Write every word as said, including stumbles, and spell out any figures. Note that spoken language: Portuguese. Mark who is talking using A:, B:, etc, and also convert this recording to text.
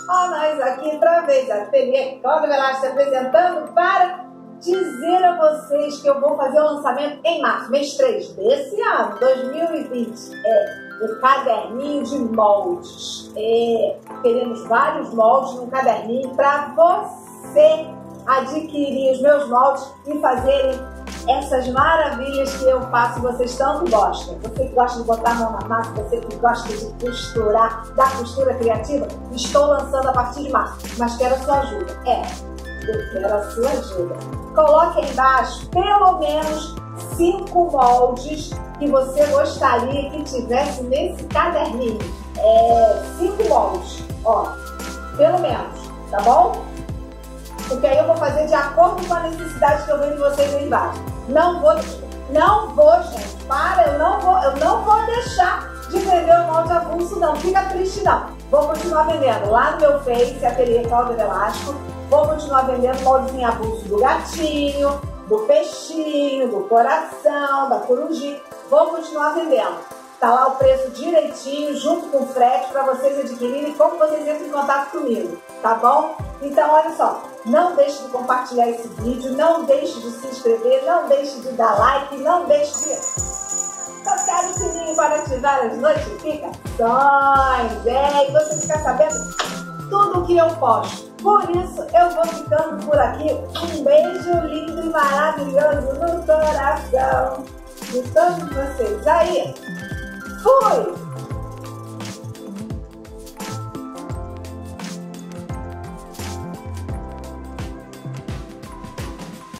A: Ó, nós aqui outra vez, a Ateliê Cláudia Velasco se apresentando para dizer a vocês que eu vou fazer o lançamento em março, mês três desse ano, dois mil e vinte. É o caderninho de moldes. É, teremos vários moldes no caderninho para você adquirir os meus moldes e fazerem essas maravilhas que eu faço e vocês tanto gostam. Você que gosta de botar a mão na massa, você que gosta de costurar, da costura criativa, estou lançando a partir de março, mas quero a sua ajuda. É, eu quero a sua ajuda. Coloque aí embaixo pelo menos cinco moldes que você gostaria que tivesse nesse caderninho. É, cinco moldes, ó, pelo menos, tá bom? Porque aí eu vou fazer de acordo com a necessidade que eu vejo de vocês aí embaixo. Não vou, não vou, gente, para, eu não vou, eu não vou deixar de vender o molde avulso, não. Fica triste, não. Vou continuar vendendo lá no meu Face, Ateliê Cláudia Velasco. Vou continuar vendendo moldezinho avulso do gatinho, do peixinho, do coração, da corujinha. Vou continuar vendendo. Tá lá o preço direitinho, junto com o frete, para vocês adquirirem como vocês entram em contato comigo, tá bom? Então, olha só, não deixe de compartilhar esse vídeo, não deixe de se inscrever, não deixe de dar like, não deixe de tocar o sininho para ativar as notificações, é, e você ficar sabendo tudo o que eu posto. Por isso, eu vou ficando por aqui. Um beijo lindo e maravilhoso no coração de todos vocês. Aí, fui!